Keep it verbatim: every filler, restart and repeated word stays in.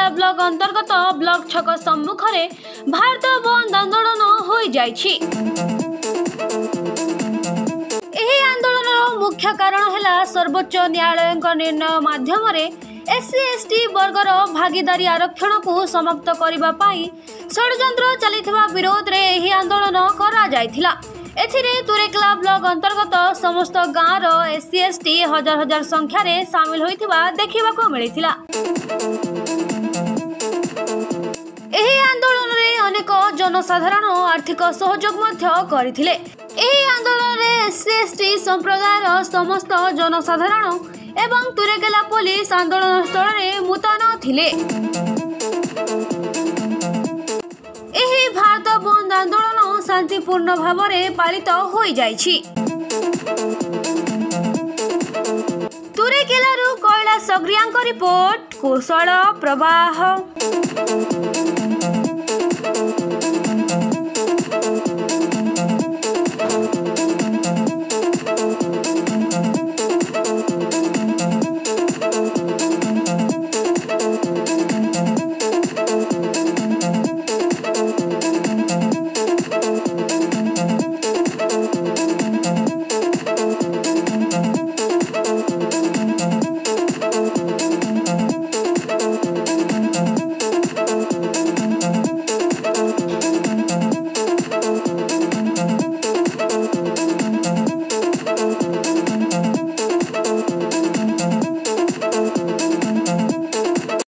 तुरेकेला block अंतर्गत block छक सम्मुख में भारत बंद आंदोलन हो जाइछि। एही आंदोलन मुख्य कारण है सर्वोच्च न्यायालय निर्णय माध्यम एससी एसटी वर्गर भागीदारी आरक्षण को समाप्त करने षड्यंत्र चलिथिबा विरोध रे एही आंदोलन करा जायथिला। एथिरे तुरेकेला ब्लॉक अंतर्गत समस्त गाँव रो एससी एसटी हजार हजार संख्या रे शामिल होइथिबा देखिबाको मिलिथिला। एही आंदोलन रे अनेक जनसाधारण आर्थिक सहयोग मध्य करिथिले। एही आंदोलन रे एससी एसटी संप्रदायर समस्त जनसाधारण एवं तुरेकेला पुलिस आंदोलन स्थल रे मुतयन थिले। एही भारत बंद आंदोलन शांतिपूर्ण भाव में पालित हो जाइछि। तुरेकेलारू कैलाश अग्रियांक रिपोर्ट कुशल प्रवाह।